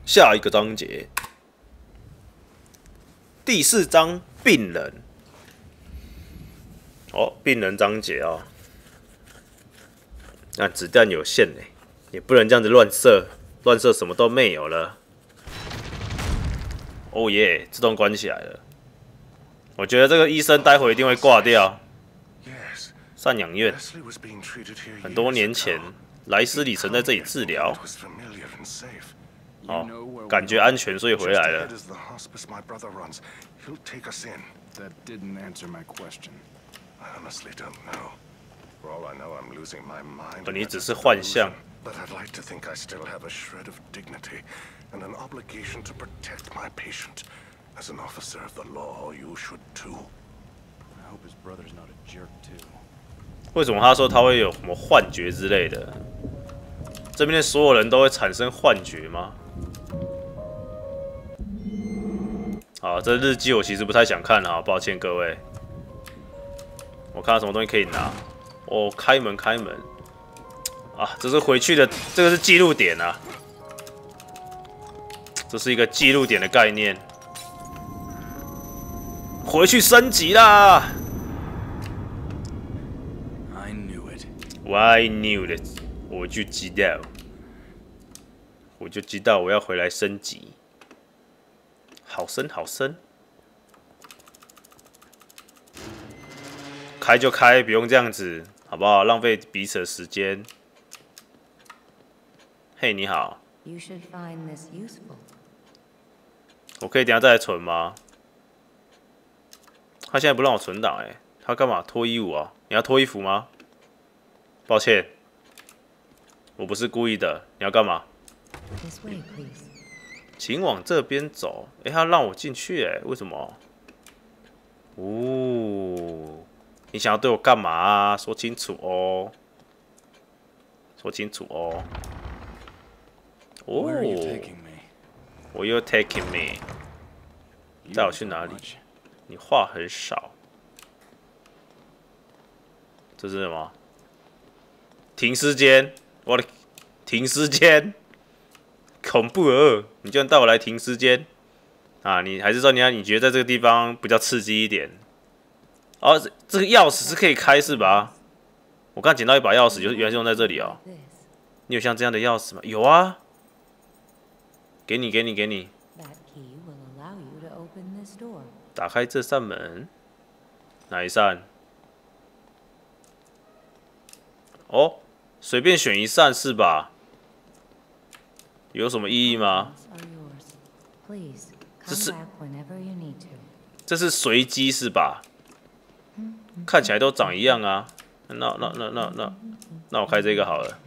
下一个章节，第4章病人。哦，病人章节哦。那子弹有限呢，也不能这样子乱射，乱射什么都没有了。哦耶，自动关起来了。我觉得这个医生待会一定会挂掉。赡养院，很多年前，莱斯里曾在这里治疗。哦，感觉安全，所以回来了。你只是幻象。 But I'd like to think I still have a shred of dignity and an obligation to protect my patient. As an officer of the law, you should too. I hope his brother's not a jerk too. 为什么他说他会有什么幻觉之类的？这边的所有人都会产生幻觉吗？好，这日记我其实不太想看啊，抱歉各位。我看到什么东西可以拿？哦，开门，开门。啊，这是回去的，这个是记录点啊，这是一个记录点的概念。回去升级啦 I knew it. I knew it. 我就知道，我就知道我要回来升级。好深，好深。开就开，不用这样子，好不好？浪费彼此的时间。嘿，你好。我可以等下再来存吗？他现在不让我存档哎，他干嘛脱衣服啊？你要脱衣服吗？抱歉，我不是故意的。你要干嘛？请往这边走。哎，他让我进去哎，为什么？哦，你想要对我干嘛啊？说清楚哦，说清楚哦。哦 Where are you taking me? Where you taking me? 带我去哪里？你话很少。这是什么？停尸间！我的停尸间！恐怖哦！你居然带我来停尸间啊？你还是说你觉得在这个地方比较刺激一点？哦，这个钥匙是可以开是吧？我刚捡到一把钥匙，就是原来是用在这里哦。你有像这样的钥匙吗？有啊。给你，给你，给你。打开这扇门。哪一扇？哦，随便选一扇是吧？有什么意义吗？这是随机是吧？看起来都长一样啊。那我开这个好了。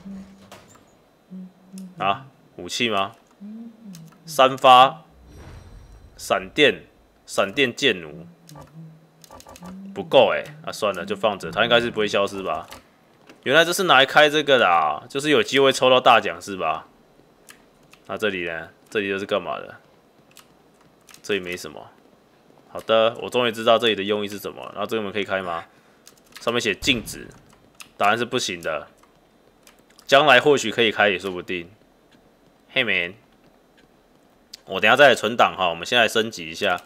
啊，武器吗？3发闪电剑弩不够哎，啊算了，就放着，它应该是不会消失吧？原来这是拿来开这个的啊，就是有机会抽到大奖是吧？那这里呢？这里又是干嘛的？这里没什么。好的，我终于知道这里的用意是什么。然后这个门可以开吗？上面写禁止，答案是不行的。将来或许可以开也说不定。嘿 man。我等一下再来存档哈，我们先来升级一下。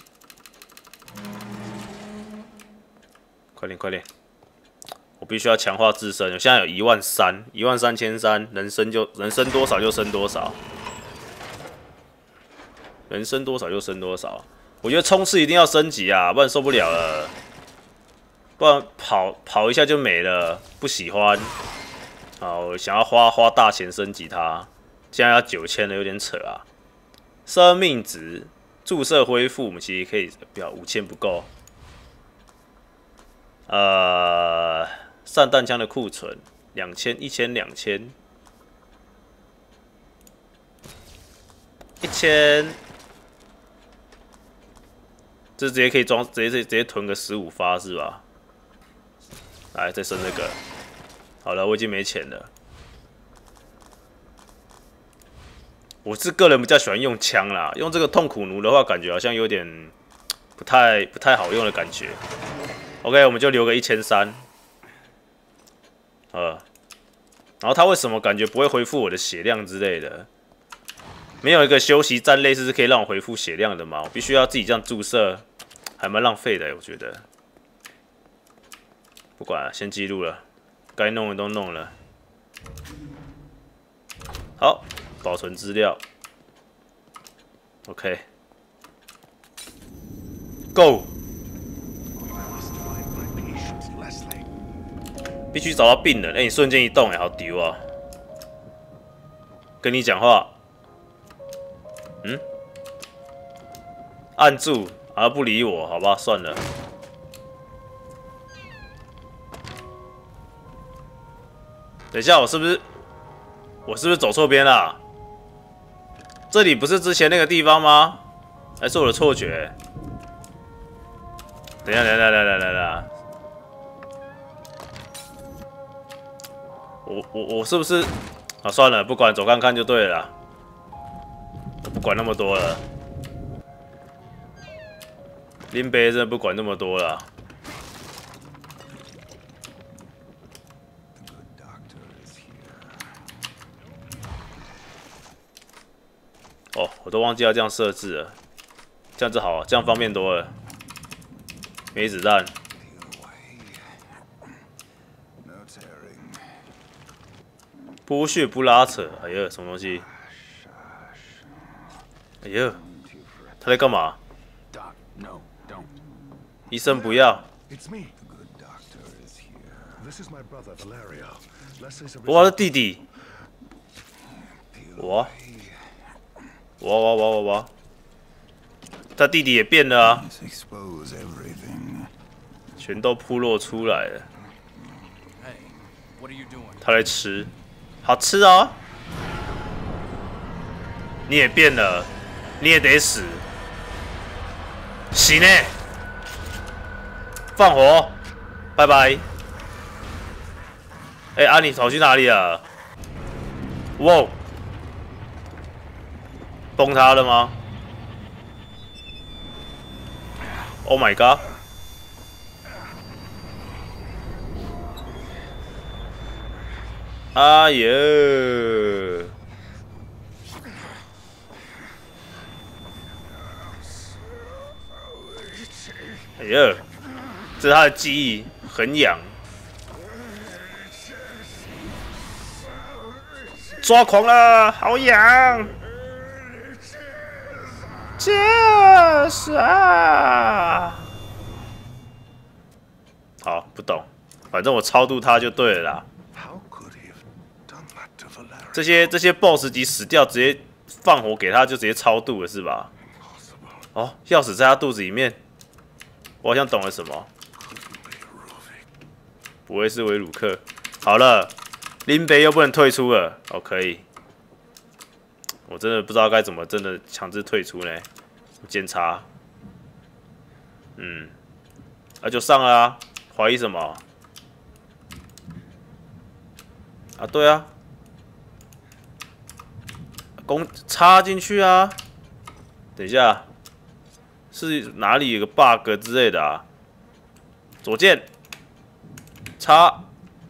快点快点！我必须要强化自身，我现在有13000，13300，能升多少就升多少，能升多少就升多少。我觉得冲刺一定要升级啊，不然受不了了。不然跑一下就没了，不喜欢。好，我想要花大钱升级它，现在要9000了，有点扯啊。生命值注射恢复，我们其实可以不要5000不够。散弹枪的库存2000、1000、2000、1000，这直接可以装，直接囤个15发是吧？来，再升这个。好了，我已经没钱了。我是个人比较喜欢用枪啦，用这个痛苦弩的话，感觉好像有点不太好用的感觉。OK， 我们就留个1300。然后他为什么感觉不会恢复我的血量之类的？ 没有一个休息站类似是可以让我恢复血量的吗？我必须要自己这样注射，还蛮浪费的，我觉得。不管了，先记录了，该弄的都弄了。好，保存资料。OK。Go。必须找到病人。你瞬间移动，好丢啊！跟你讲话。按住，不理我，好吧，算了。等一下，我是不是走错边了？这里不是之前那个地方吗？还是我的错觉？等一下，来，我是不是？算了，不管，走看看就对了啦。我不管那么多了。林北真的不管那么多了。哦，我都忘记要这样设置了，这样子好，这样方便多了。没子弹。剥削不拉扯，哎呀，什么东西？哎呀，他在干嘛？医生不要。我的弟弟。我，他弟弟也变了啊，全都铺露出来了。他在吃，好吃哦。你也变了，你也得死。行呢，放火，拜拜。你跑去哪里啊？哇！崩他了吗 ？Oh my god！ 哎呀！哎呀！这是他的记忆，很痒。抓狂了，好痒！就是啊。好，不懂，反正我超度他就对了啦。这些 BOSS 级死掉，直接放火给他，就直接超度了是吧？哦，钥匙在他肚子里面，我好像懂了什么。不会是维鲁克？好了，林北又不能退出了，哦，可以。我真的不知道该怎么真的强制退出呢？检查，就上了啊，怀疑什么？对啊，插进去啊。等一下，是哪里有个 bug 之类的啊？左键，插。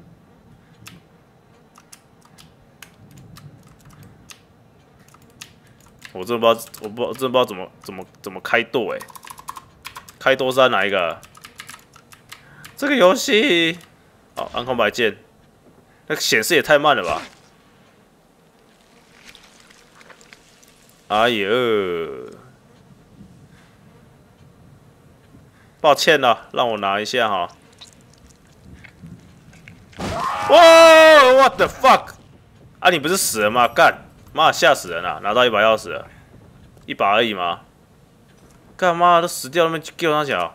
我真的不知道怎么开舵开舵是在哪一个？这个游戏，按空白键，那个显示也太慢了吧！哎呦，抱歉了，让我拿一下哈。哇 ！What the fuck！ 你不是死了吗？干！妈，吓死人了！拿到1把钥匙了，1把而已吗？干嘛都死掉，那边给我上脚，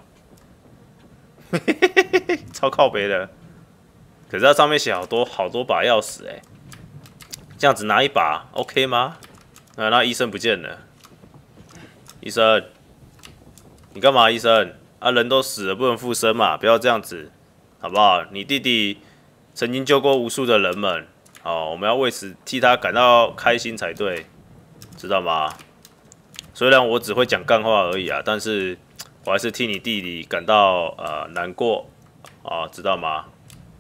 超靠北的。可是它上面写好多把钥匙这样子拿1把 OK 吗？那医生不见了，医生，你干嘛？医生人都死了，不能复生嘛，不要这样子，好不好？你弟弟曾经救过无数的人们。我们要为此替他感到开心才对，知道吗？虽然我只会讲干话而已啊，但是我还是替你弟弟感到难过知道吗？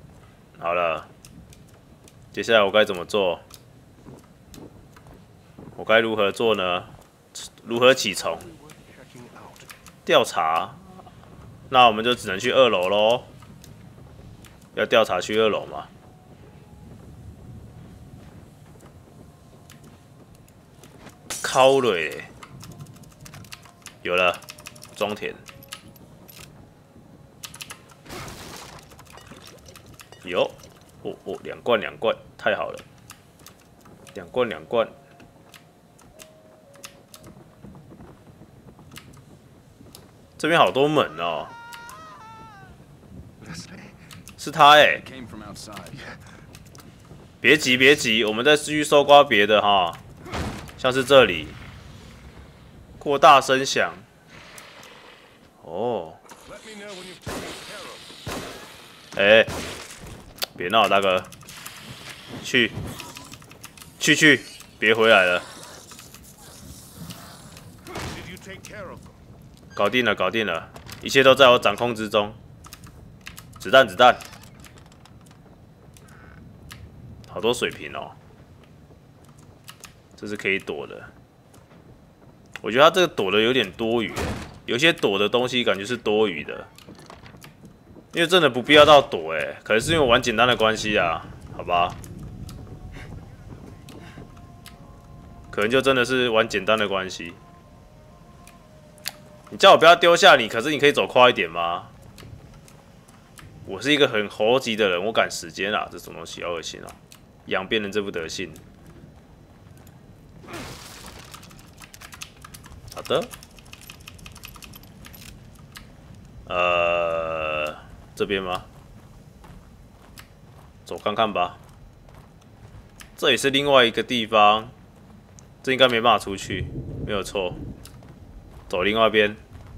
好了，接下来我该怎么做？ 我该如何做呢？如何启程？调查，那我们就只能去2楼喽。要调查去2楼嘛？靠嘞，有了，装填。有，哦，2罐2罐，太好了，2罐2罐。这边好多门哦，是他哎、 Came from outside. 别急别急，我们再继续搜刮别的哈，像是这里，扩大声响。哦，哎，别闹，大哥，去，别回来了。搞定了，搞定了，一切都在我掌控之中。子弹，子弹，好多水瓶哦，这是可以躲的。我觉得他这个躲的有点多余，有些躲的东西感觉是多余的，因为真的不必要到躲哎，可能是因为我玩简单的关系啊，好吧？可能就真的是玩简单的关系。你叫我不要丢下你，可是你可以走快一点吗？我是一个很猴急的人，我赶时间啊，这种东西好恶心啊！养变成这副德性。好的。这边吗？走看看吧。这也是另外一个地方，这应该没办法出去，没有错。走另外一边。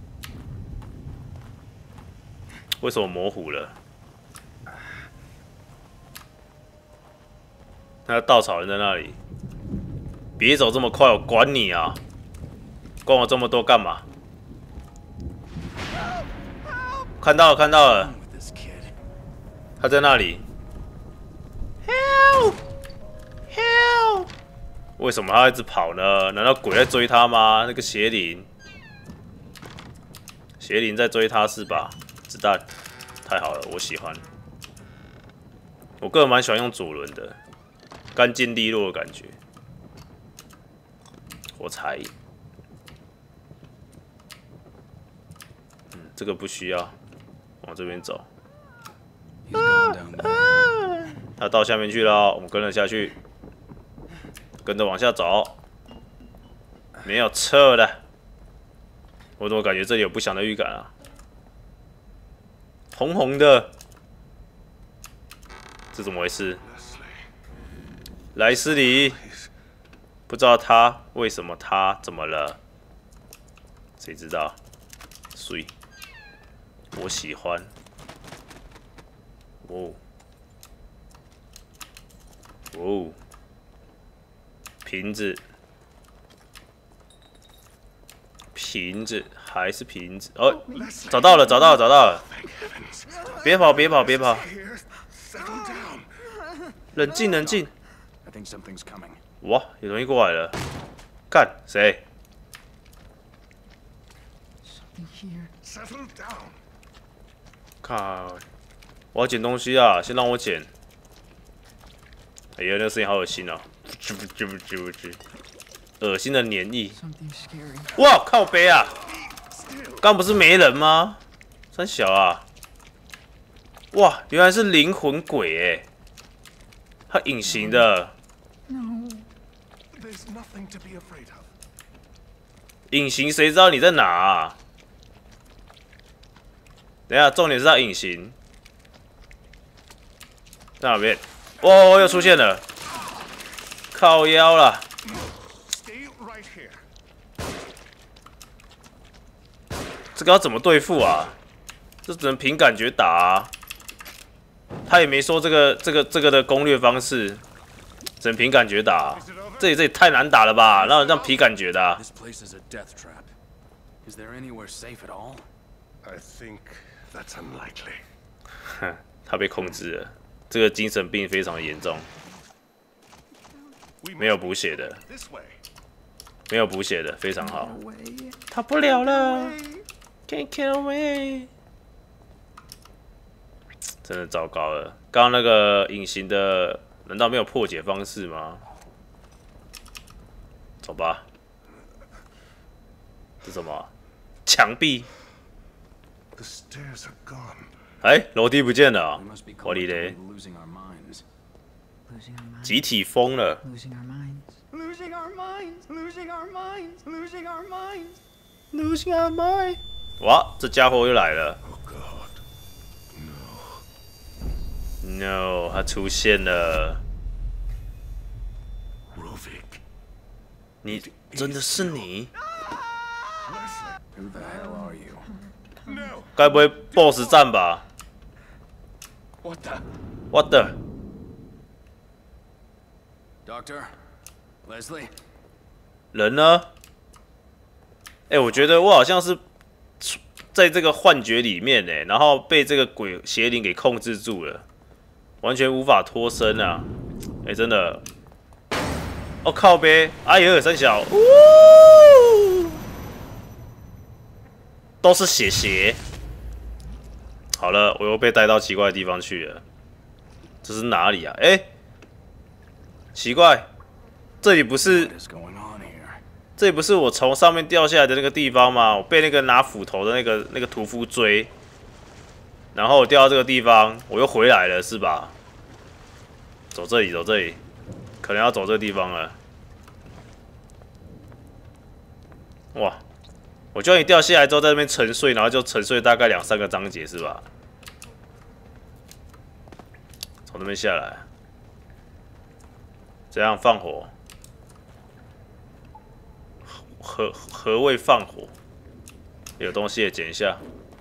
为什么模糊了？那个稻草人在那里。别走这么快，我管你啊！管我这么多干嘛？看到了，看到了，他在那里。Help! Help! 为什么他一直跑呢？难道鬼在追他吗？那个邪灵，邪灵在追他是吧？子弹，太好了，我喜欢。我个人蛮喜欢用左轮的，干净利落的感觉。火柴，这个不需要，往这边走。他到下面去了，我们跟了下去，跟着往下走，没有撤的。我怎么感觉这里有不祥的预感啊？红红的，这怎么回事？莱斯里，不知道他为什么他怎么了？谁知道？水，我喜欢。哦，哦，瓶子，瓶子还是瓶子？哦，找到了，找到了，找到了！别跑，别跑，别跑！冷静，冷静！哇，有东西过来了！看谁？靠！我要捡东西啊！先让我捡。哎呀，那个声音好恶心啊！恶心的黏液。哇，靠背啊！刚不是没人吗？三小啊！哇，原来是灵魂鬼哎！他隐形的。隐形谁知道你在哪啊？等一下，重点是他隐形。在哪边？哦，又出现了！靠腰了！这个要怎么对付啊？这只能凭感觉打啊！他也没说这个的攻略方式，只能凭感觉打啊。这也太难打了吧？让人凭感觉的啊。哼，他被控制了。这个精神病非常严重，没有补血的。 没有补血的，非常好。逃不了了 ，Can't get away。真的糟糕了，刚刚那个隐形的，难道没有破解方式吗？走吧。这什么？墙壁。 The stairs are gone. 哎，楼梯不见了、哦 We must be 我哩嘞， losing our minds. Losing our minds. 集体疯了。 Losing our minds. Losing our minds. Losing our minds. Losing our minds. Losing our mind。哇，这家伙又来了。 Oh God. No， 他出现了。 Rovik. 你真的是你？ Leslie. Who the hell are you? No. 该不会 BOSS 战吧 What the? ？What the？ Doctor? Leslie? 人呢？哎、我觉得我好像是在这个幻觉里面呢，然后被这个鬼邪灵给控制住了，完全无法脱身啊！哎、真的。哦靠呗！哎呦，三小，呜，都是血。好了，我又被带到奇怪的地方去了。这是哪里啊？哎、奇怪，这里不是 What is going on here? 这里不是我从上面掉下来的那个地方吗？我被那个拿斧头的那个屠夫追，然后我掉到这个地方，我又回来了，是吧？走这里，走这里，可能要走这个地方了。哇！我叫你掉下来之后，在那边沉睡，然后就沉睡大概2、3个章节，是吧？从那边下来，这样放火。何谓放火？有东西也捡一下，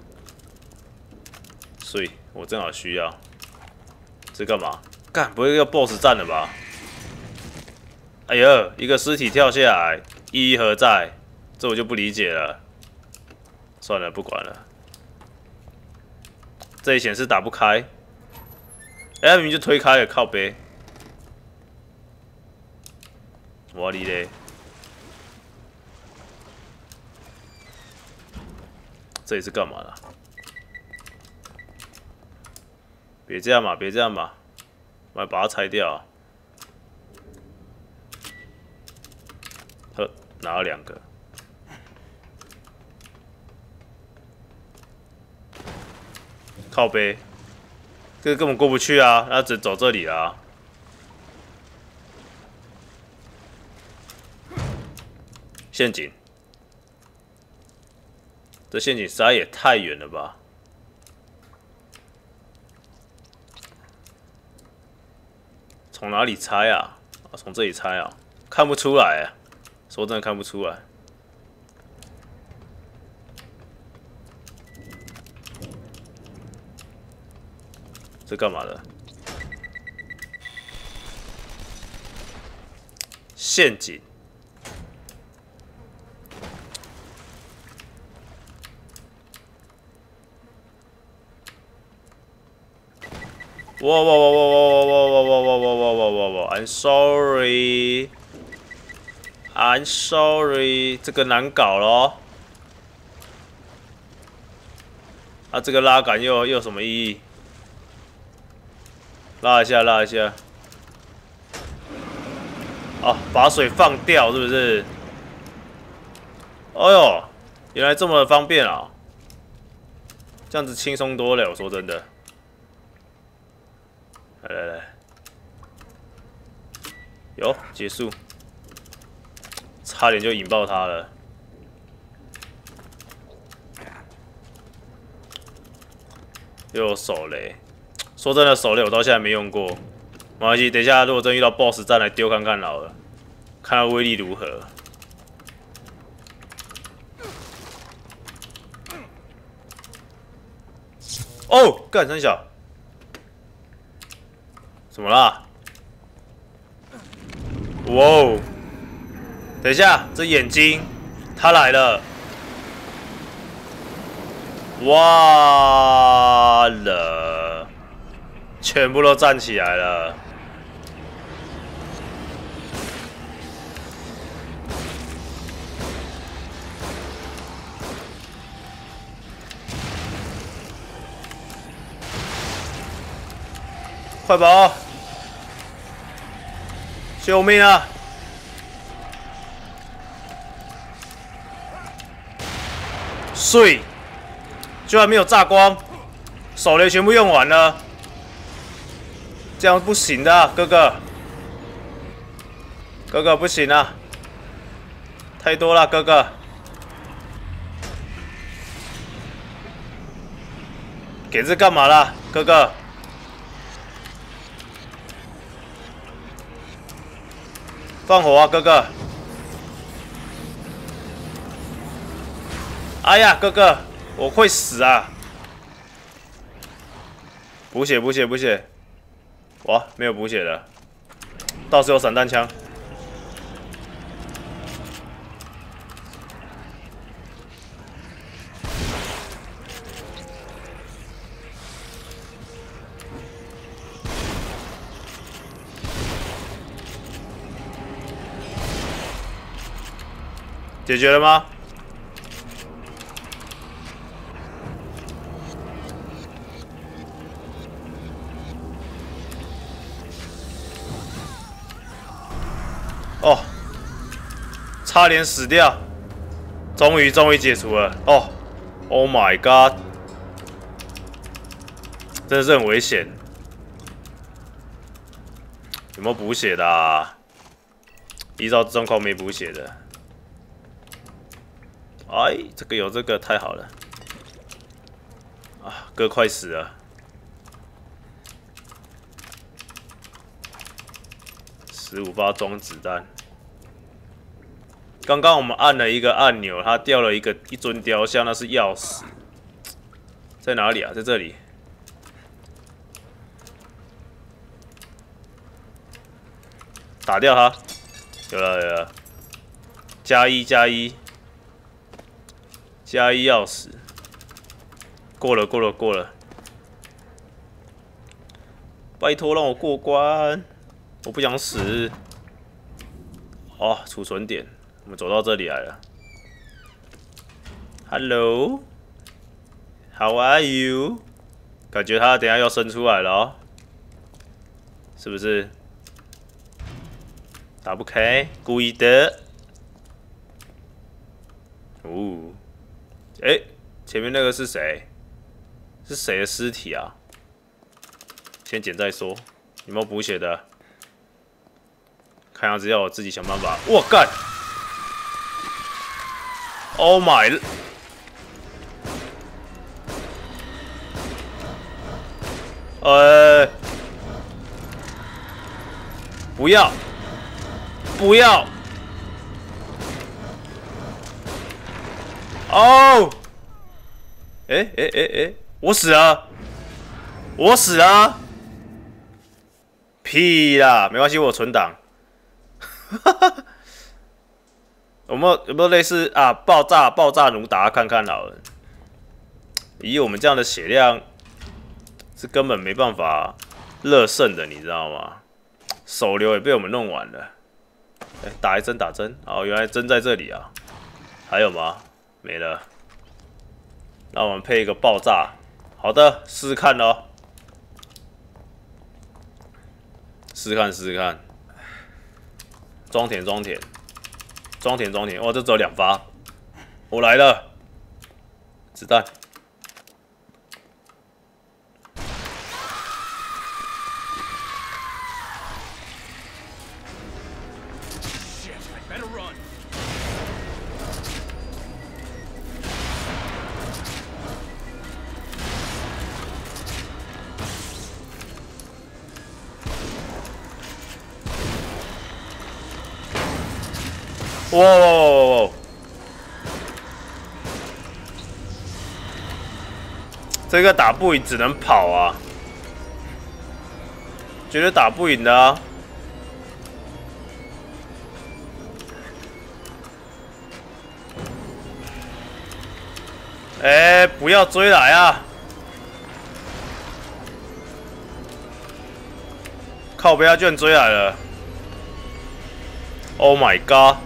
所以我正好需要。这干嘛？干，不会要 BOSS 战了吧？哎呀，一个尸体跳下来，意义何在？这我就不理解了。算了，不管了。这里显示打不开。哎、他明明就推开了，靠背。我哩嘞！这里是干嘛的？别这样嘛，别这样嘛，我要把它拆掉。呵，拿了2个。靠背，这个根本过不去啊！那只走这里啊。陷阱，这陷阱实在也太远了吧！从哪里拆啊？从这里拆啊？看不出来啊！说真的看不出来。这干嘛的？陷阱。哇 ！I'm sorry， I'm sorry， 这个难搞咯。啊，这个拉杆又有什么意义？拉一下，拉一下。哦，把水放掉是不是？哎呦，原来这么方便啊！这样子轻松多了，我说真的。来，有结束，差点就引爆他了。又有手雷，说真的，手雷我到现在没用过。没关系，等一下如果真遇到 BOSS 战来丢看看好了，看它威力如何。哦，干三小。怎么啦？哇哦！等一下，这眼睛，他来了！哇了，全部都站起来了！ 快跑！救命啊！碎，居然没有炸光，手雷全部用完了，这样不行的、啊，哥哥，哥哥不行啊，太多了，哥哥。给这干嘛啦，哥哥？放火啊，哥哥！哎呀，哥哥，我会死啊！补血，补血，补血！哇，没有补血的，倒是有散弹枪。解决了吗？哦，差点死掉，终于解除了。哦 ，Oh my god， 真的是很危险。有没有补血的啊？依照状况没补血的。哎，这个有这个太好了啊！哥快死了，15发装子弹。刚刚我们按了一个按钮，它掉了一尊雕像，那是钥匙，在哪里啊？在这里。打掉它，有了，加一。加一钥匙，过了，拜托让我过关，我不想死。哦，储存点，我们走到这里来了。Hello， How are you？ 感觉他等一下要伸出来了哦，是不是？打不开，故意的。哦。哎，前面那个是谁？是谁的尸体啊？先捡再说。有没有补血的？看样子要我自己想办法。我干 ！Oh my！ 不要！不要！哦！我死了！我死了！屁啦，没关系，我存档。有没有类似啊爆炸弩打看看好了？以我们这样的血量，是根本没办法热胜的，你知道吗？手流也被我们弄完了。哎，打针！哦，原来针在这里啊！还有吗？没了。那我们配一个爆炸。好的，试试看咯。试试看。装填。哇，这只有2发。我来了，子弹。哇！这个打不赢，只能跑啊！绝对打不赢的啊！哎，不要追来啊！靠北，他居然追来了 ！Oh my god！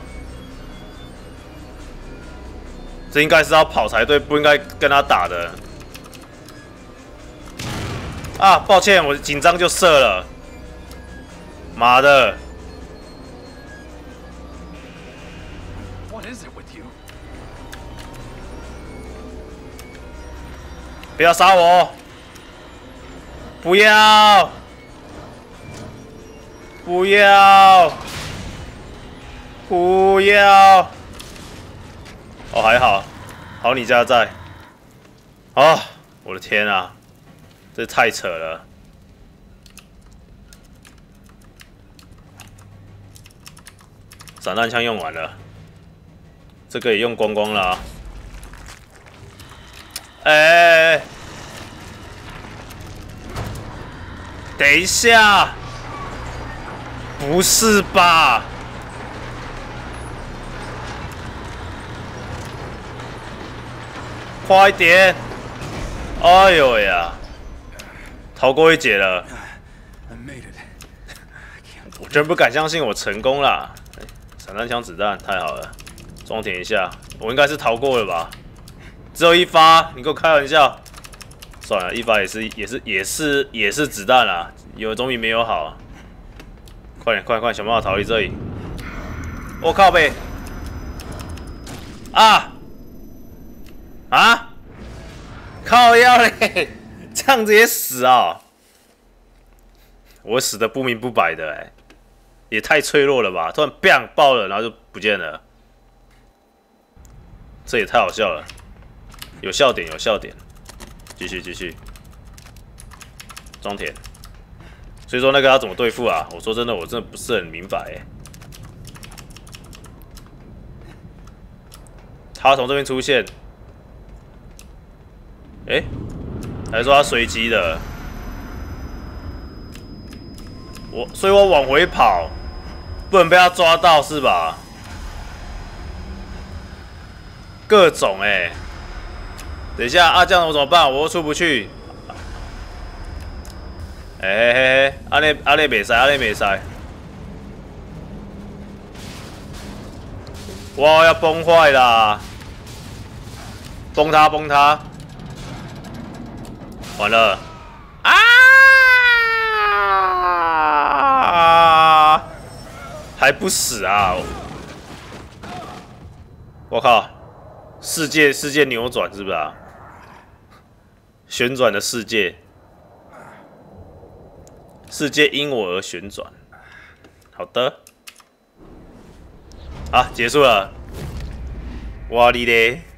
这应该是要跑才对，不应该跟他打的。 啊，抱歉，我紧张就射了。妈的！ What is it with you? 不要杀我！不要！不要！不要！哦，还好，好你家在。啊、哦，我的天啊，这太扯了！散弹枪用完了，这个也用光光了、啊。哎、等一下，不是吧？快点！哎呦喂呀，逃过一劫了。 I made it. 我真不敢相信我成功啦！散弹枪子弹太好了，装填一下，我应该是逃过了吧？只有一发，你给我开玩笑？算了，一发也是子弹啦，有总比没有好。快点，快，想办法逃离这里！我靠呗！啊！啊！靠腰嘞！这样子也死啊！我死的不明不白的哎、也太脆弱了吧！突然 bang 爆了，然后就不见了，这也太好笑了。有笑点，继续，装填。所以说那个要怎么对付啊？我说真的，我真的不是很明白哎。他从这边出现，哎，还是说他随机的？所以我往回跑，不能被他抓到是吧？各种哎、等一下啊，这样我怎么办？我又出不去。哎，阿内没塞，哇，要崩坏啦！崩他，完了啊！还不死啊！我靠！世界扭转是不是啊？旋转的世界。世界因我而旋转。好的，好，结束了。哇哩嘞！